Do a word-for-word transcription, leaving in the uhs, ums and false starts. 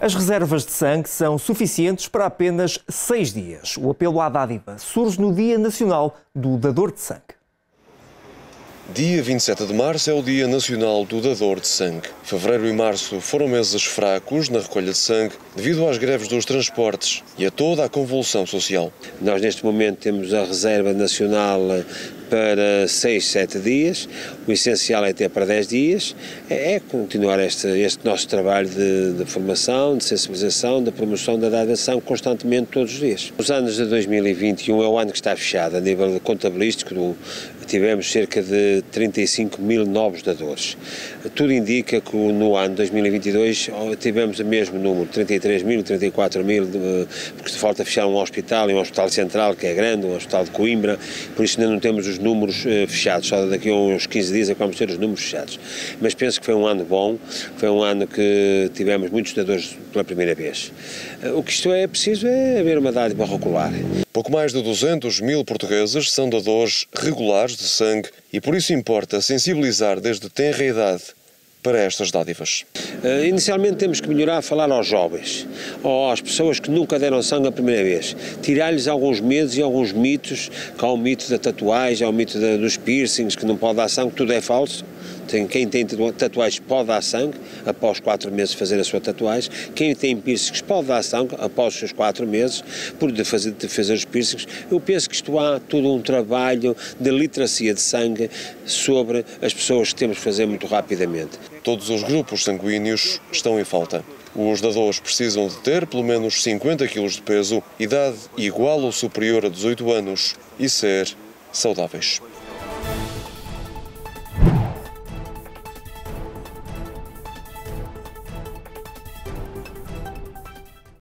As reservas de sangue são suficientes para apenas seis dias. O apelo à dádiva surge no Dia Nacional do Dador de Sangue. Dia vinte e sete de março é o Dia Nacional do Dador de Sangue. Fevereiro e março foram meses fracos na recolha de sangue devido às greves dos transportes e a toda a convulsão social. Nós neste momento temos a reserva nacional para seis, sete dias, o essencial é ter para dez dias, é continuar este, este nosso trabalho de, de formação, de sensibilização, de promoção da dádiva de sangue constantemente todos os dias. Os anos de dois mil e vinte e um é o ano que está fechado, a nível contabilístico, do, tivemos cerca de trinta e cinco mil novos dadores. Tudo indica que no ano dois mil e vinte e dois tivemos o mesmo número, trinta e três mil, trinta e quatro mil, porque falta fechar um hospital, um hospital central que é grande, um hospital de Coimbra, por isso ainda não temos os números uh, fechados, só daqui a uns quinze dias é que vamos ter os números fechados. Mas penso que foi um ano bom, foi um ano que tivemos muitos dadores pela primeira vez. Uh, o que isto é preciso é haver uma dádiva regular. Pouco mais de duzentos mil portugueses são dadores regulares de sangue e por isso importa sensibilizar desde tenra idade para estas dádivas. Uh, inicialmente temos que melhorar a falar aos jovens, ou às pessoas que nunca deram sangue a primeira vez, tirar-lhes alguns medos e alguns mitos, que há o mito da tatuagem, há o mito da, dos piercings, que não pode dar sangue, tudo é falso. Tem, quem tem tatuagens pode dar sangue após quatro meses de fazer a sua tatuagem, quem tem piercings pode dar sangue após os seus quatro meses por de fazer, de fazer os piercings. Eu penso que isto há todo um trabalho de literacia de sangue sobre as pessoas que temos que fazer muito rapidamente. Todos os grupos sanguíneos estão em falta. Os dadores precisam de ter pelo menos cinquenta quilos de peso, idade igual ou superior a dezoito anos e ser saudáveis.